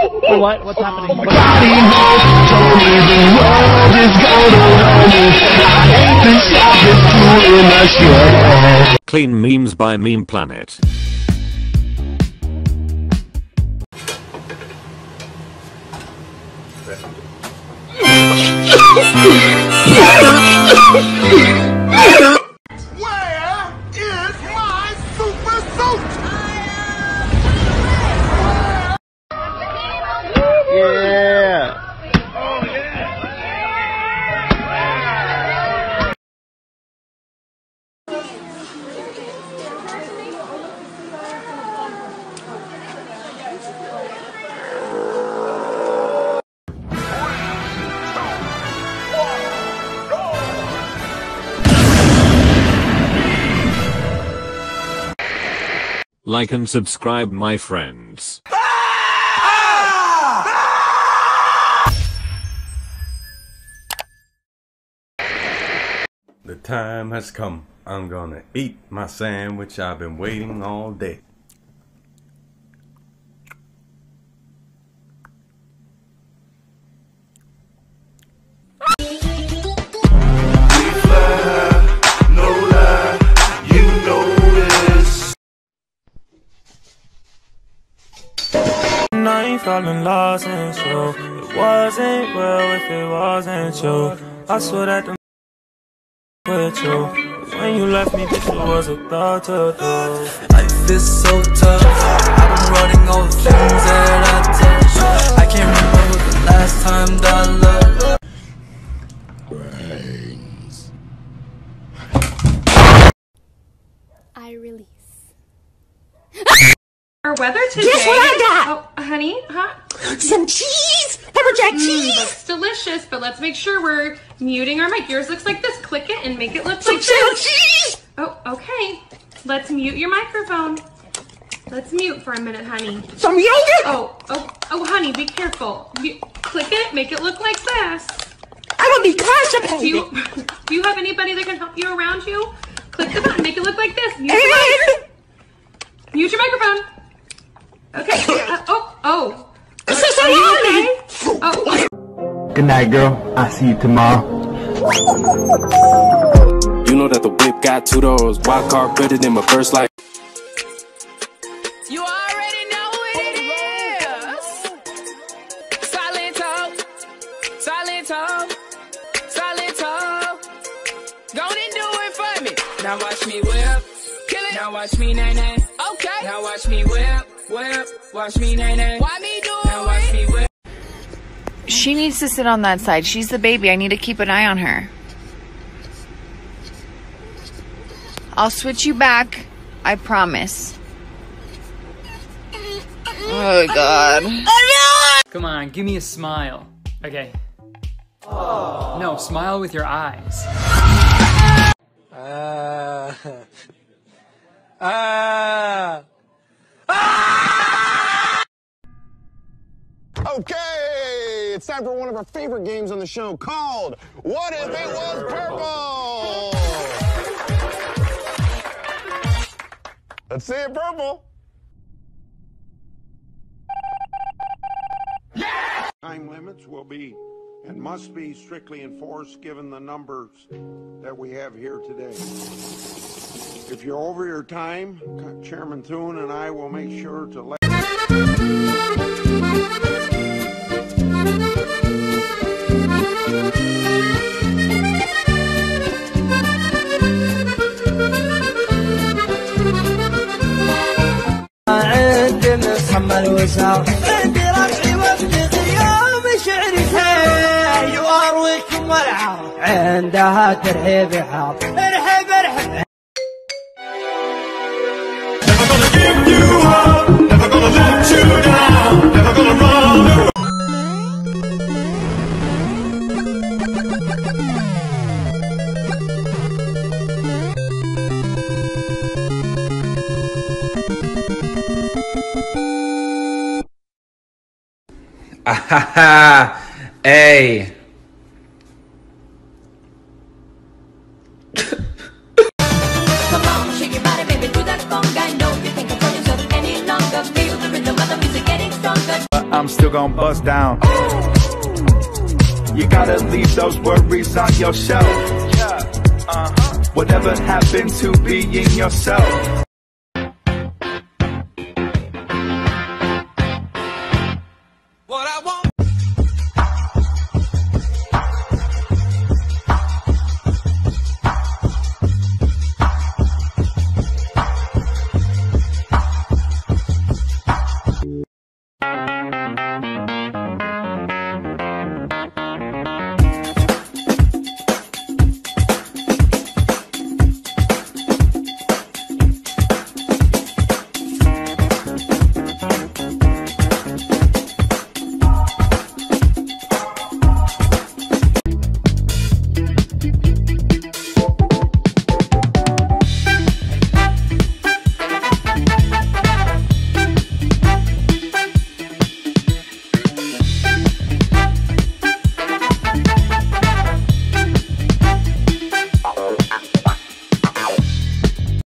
Or what? What's happening? Clean memes by Meme Planet. Where is my super suit? Yeah. Like and subscribe, my friends. The time has come. I'm gonna eat my sandwich. I've been waiting all day. I ain't falling lost in you. It wasn't well if it wasn't you. I swear that the with you. When you left me, bitch, it was a thought to do. Life is so tough. I've been running all the things that I touch. I can't remember the last time that I loved. Brains. I release. Our weather today. Guess what I got? Oh, honey, huh? Some cheese! Pepperjack cheese! Looks delicious, but let's make sure we're muting our mic. Yours looks like this. Click it and make it look Some like cheddar this. cheese! Oh, okay. Let's mute your microphone. Let's mute for a minute, honey. Some yogurt! Oh, honey, be careful. Click it, make it look like this. I'm gonna be constipated! Do you have anybody that can help you around you? Click the button, make it look like this. Mute your mic. Mute your microphone. Okay. This is so lonely! Oh. Good night, girl. I'll see you tomorrow. You know that the whip got 2 doors. Wild card better than my first life. You already know what it is. Silent talk. Silent talk. Silent talk. Go and do it for me. Now watch me whip. Kill it. Now watch me nay-nay. Okay. Now watch me whip. Whip. Watch me nay-nay. Why me do it? Now watch me whip. She needs to sit on that side. She's the baby. I need to keep an eye on her. I'll switch you back. I promise. Oh, God. Come on, give me a smile. Okay. No, smile with your eyes. Okay, it's time for one of our favorite games on the show called What If It Was Purple? Let's see it purple. Time limits will be and must be strictly enforced given the numbers that we have here today. If you're over your time, Chairman Thune and I will make sure to let محمل وسام عندي ربعي وفي غياب شعري ساي وارويكم والعار عندها ترحيب حار ارحب ارحب. Never gonna give you up, never gonna let you down, never gonna run away. Hey. Come on, shake your body, baby, do that conga. I know you think I'm yourself any longer. Feel the rhythm of the music getting stronger. but I'm still gon' bust down. You gotta leave those worries on your shelf. Whatever happened to being yourself? What I want.